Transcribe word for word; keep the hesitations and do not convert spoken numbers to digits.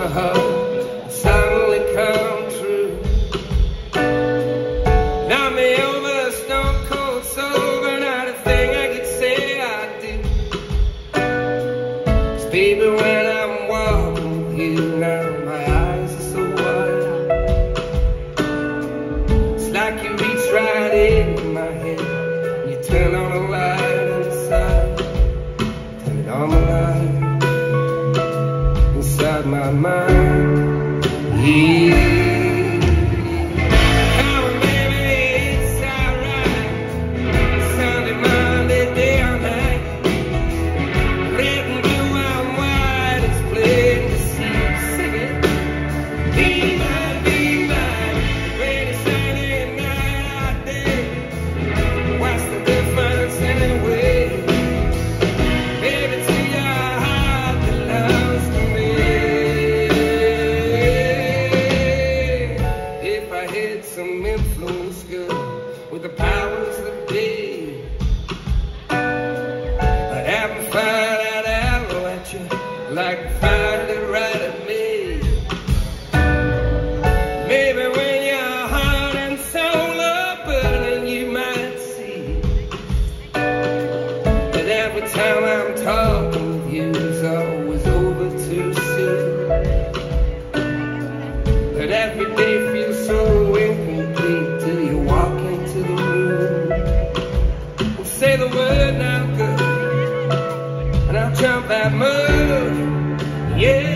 my heart suddenly come true. Knock me over, stone cold sober, not a thing I could say I do. 'Cause baby, when I'm walking with you now, my eyes are so wide. It's like you reach right into my head, and you turn on a light inside, turn it on the light inside my mind. Yeah. Some influence good with the powers that be, I'd have to fire that arrow at you like you fired it right at me. Maybe when your heart and soul are burning, you might see that every time I'm talking with you is always over too soon. That every day feels so incomplete till you walk into the room. Well, say the word now, good, and I'll jump that mud. Yeah.